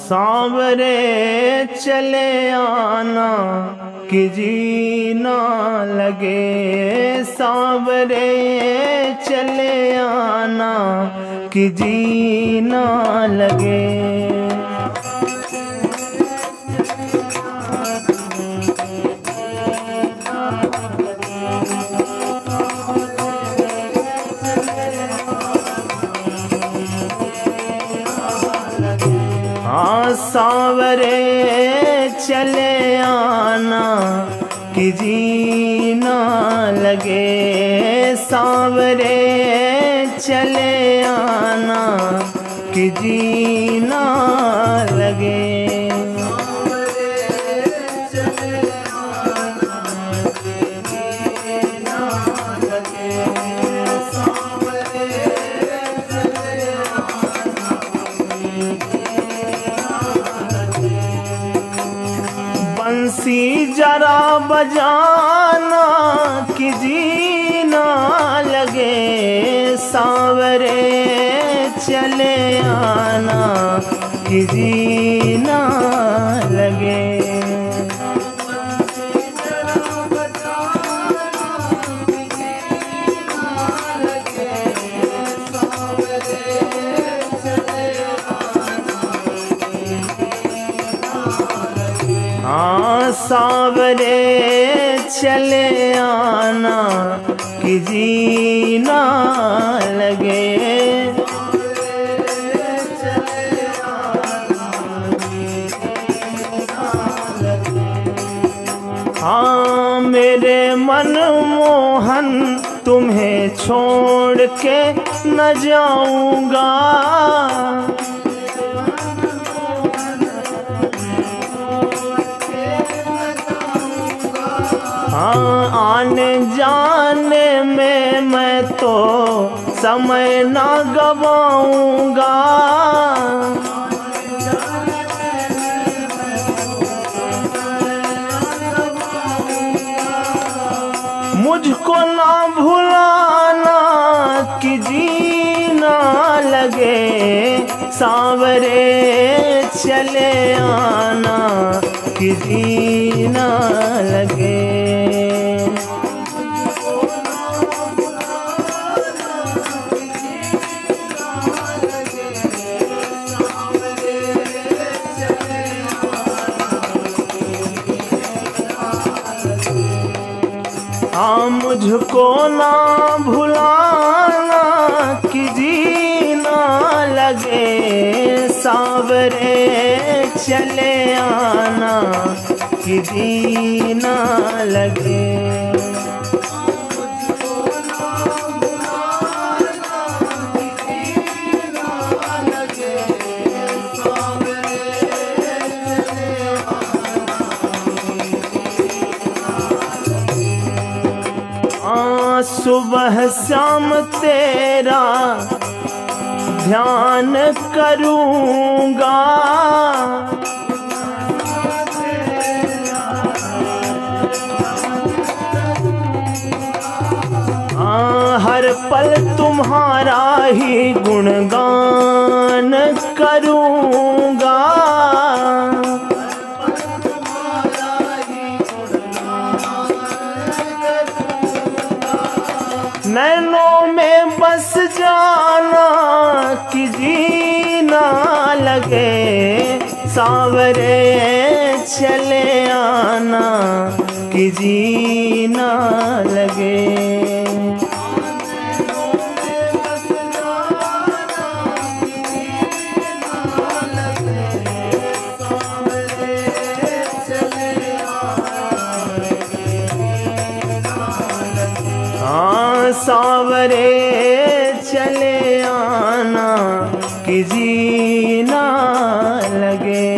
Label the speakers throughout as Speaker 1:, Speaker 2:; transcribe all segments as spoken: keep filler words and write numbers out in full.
Speaker 1: सांवरे चले आना कि जी ना लगे, सांवरे चले आना कि जी ना लगे। हाँ सांवरे चले आना कि जी ना लगे, सांवरे चले आना कि जी ना लगे। बंसी जरा बजाना कि जी ना लगे, सांवरे चले आना कि जी ना लगे। हाँ सांवरे चले आना कि जी ना लगे। हाँ मेरे मनमोहन तुम्हें छोड़ के न जाऊंगा, हाँ आने जाने में मैं तो समय ना गवाऊंगा। मुझको ना भुलाना कि जी ना लगे, सांवरे चले आना कि जी ना लगे। हाँ मुझको ना भुलाना कि जी ना लगे, सांवरे चले आना कि जी ना लगे। सुबह शाम तेरा ध्यान करूंगा, हाँ हर पल तुम्हारा ही गुणगान करूंगा। नैनों में बस जाना कि जी ना लगे, सांवरे चले आना कि जी ना लगे। हाँ सांवरे चले आना कि जी ना लगे।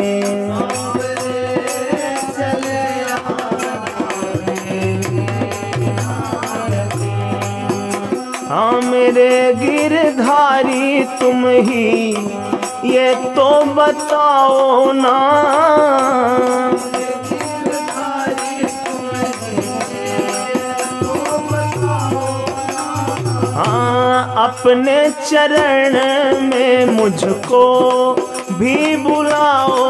Speaker 1: हाँ मेरे गिरधारी तुम ही ये तो बताओ ना, हाँ अपने चरण में मुझको भी बुलाओ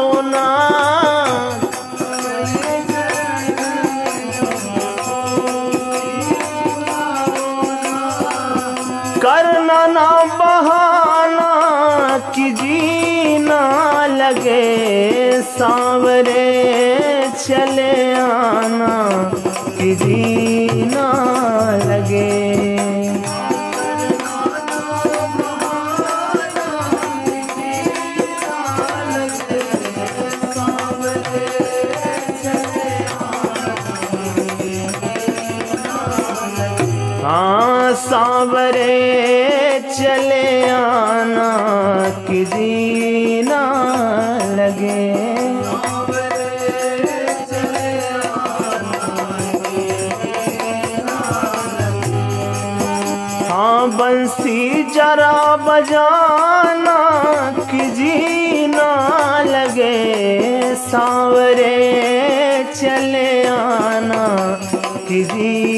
Speaker 1: जी ना लगे, सांवरे चले आना कि जी ना लगे। हाँ सांवरे चले आना कि जी ना लगे। हाँ बंसी जरा बजाना कि जी ना लगे, सांवरे चले आना कि जी